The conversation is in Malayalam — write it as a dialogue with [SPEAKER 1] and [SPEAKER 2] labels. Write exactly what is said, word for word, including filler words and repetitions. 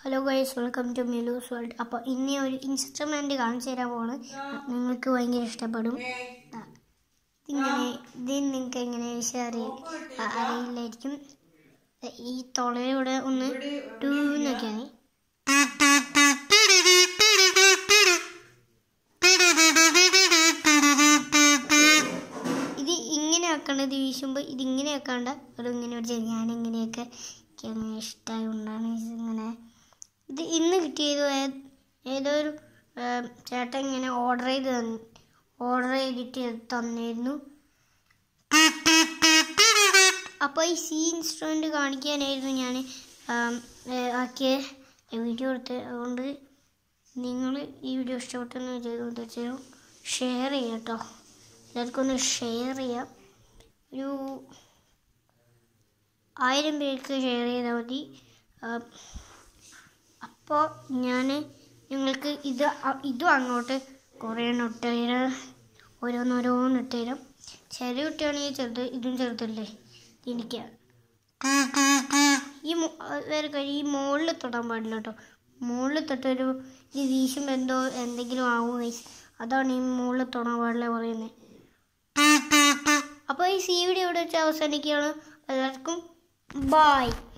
[SPEAKER 1] ഹലോ ഗൈസ്, വെൽക്കം ടു മിലൂസ് വേൾഡ്. അപ്പോൾ ഇനി ഒരു ഇൻസ്ട്രുമെൻ്റ് കാണിച്ചു തരാൻ പോവാണ്. നിങ്ങൾക്ക് ഭയങ്കര ഇഷ്ടപ്പെടും. ഇതിങ്ങനെ ഇതിന് നിങ്ങൾക്ക് എങ്ങനെ അറി അറിയില്ലായിരിക്കും. ഈ തൊളയിലൂടെ ഒന്ന് ടൂന്നൊക്കെയാണ്. ഇത് ഇങ്ങനെ ആക്കേണ്ടത് വീശുമ്പോൾ ഇതിങ്ങനെ ആക്കാണ്ട ഒരു ഇങ്ങനെ ഒരു ഞാനിങ്ങനെയൊക്കെ എനിക്ക് അങ്ങനെ ഇഷ്ടമായി കൊണ്ടാണ് ഇങ്ങനെ. ഇത് ഇന്ന് കിട്ടിയത് ഏതോ ഒരു ചേട്ടൻ ഇങ്ങനെ ഓർഡർ ചെയ്ത് തന്നു ഓർഡർ ചെയ്തിട്ട് തന്നിരുന്നു. അപ്പോൾ ഈ സി ഇൻസ്ട്രുമെൻ്റ് കാണിക്കാനായിരുന്നു ഞാൻ ആക്കിയ വീഡിയോ എടുത്ത്. അതുകൊണ്ട് നിങ്ങൾ ഈ വീഡിയോ ഇഷ്ടപ്പെട്ടെന്ന് ചെയ്തു തീർച്ചയായും ഷെയർ ചെയ്യാം കേട്ടോ. എല്ലാവർക്കും ഒന്ന് ഷെയർ ചെയ്യാം. ഒരു ആയിരം പേർക്ക് ഷെയർ ചെയ്താൽ മതി. അപ്പോൾ ഞാൻ നിങ്ങൾക്ക് ഇത് ഇതും അങ്ങോട്ട് കുറേ ഇട്ട് തരാം, ഓരോന്നോരോന്ന് ഇട്ട് തരാം. ചെറിയ കുട്ടിയാണെങ്കിൽ ചെറുത്, ഇതും ചെറുതല്ലേ എനിക്ക്. ഈ വേറെ കാര്യം, ഈ മുകളിൽ തൊടാൻ പാടില്ല കേട്ടോ. മുകളിൽ തൊട്ടൊരു ഇത് വീശുമ്പോൾ എന്തോ എന്തെങ്കിലും ആവും ഗൈസ്. അതാണ് ഈ മുകളിൽ തൊടാൻ പാടില്ല പറയുന്നത്. അപ്പോൾ ഈ സി വീഡിയോ ഇവിടെ വെച്ച് അവസാനിക്കുകയാണ്. എല്ലാവർക്കും ബായ്.